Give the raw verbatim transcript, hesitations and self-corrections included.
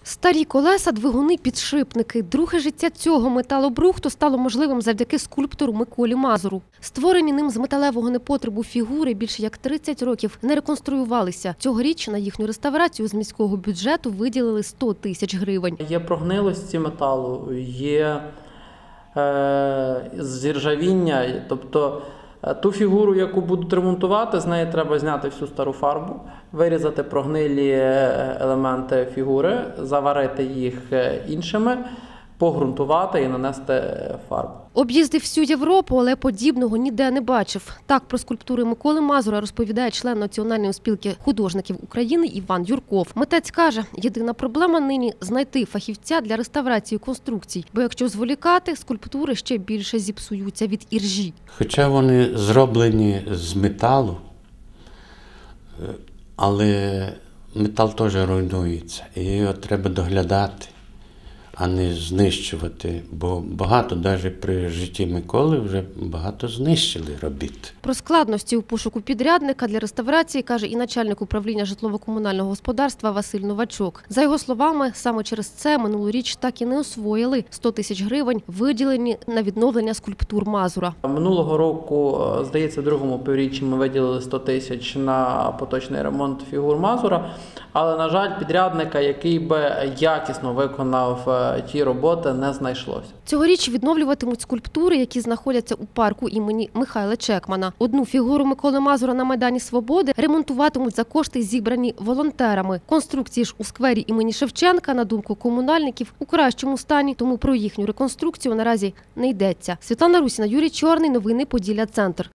Старі колеса, двигуни, підшипники. Друге життя цього металобрухту стало можливим завдяки скульптору Миколі Мазуру. Створені ним з металевого непотребу фігури більше як тридцять років не реконструювалися. Цьогоріч на їхню реставрацію з міського бюджету виділили сто тисяч гривень. Є прогнилості металу, є е, зіржавіння, тобто ту фігуру, яку будуть ремонтувати, з неї треба зняти всю стару фарбу, вирізати прогнилі елементи фігури, заварити їх іншими, погрунтувати і нанести фарбу. Об'їздив всю Європу, але подібного ніде не бачив. Так про скульптури Миколи Мазура розповідає член Національної спілки художників України Іван Юрков. Митець каже, єдина проблема нині – знайти фахівця для реставрації конструкцій. Бо якщо зволікати, скульптури ще більше зіпсуються від іржі. Хоча вони зроблені з металу, але метал теж руйнується. І його треба доглядати, а не знищувати, бо багато, навіть при житті Миколи, вже багато знищили робіт. Про складності у пошуку підрядника для реставрації каже і начальник управління житлово-комунального господарства Василь Новачок. За його словами, саме через це минулоріч так і не освоїли сто тисяч гривень, виділені на відновлення скульптур Мазура. Минулого року, здається, в другому півріччі ми виділили сто тисяч на поточний ремонт фігур Мазура, але, на жаль, підрядника, який би якісно виконав ті роботи, не знайшлося. Цьогоріч відновлюватимуть скульптури, які знаходяться у парку імені Михайла Чекмана. Одну фігуру Миколи Мазура на Майдані Свободи ремонтуватимуть за кошти, зібрані волонтерами. Конструкції ж у сквері імені Шевченка, на думку комунальників, у кращому стані, тому про їхню реконструкцію наразі не йдеться. Світлана Русіна, Юрій Чорний. Новини Поділля Центр.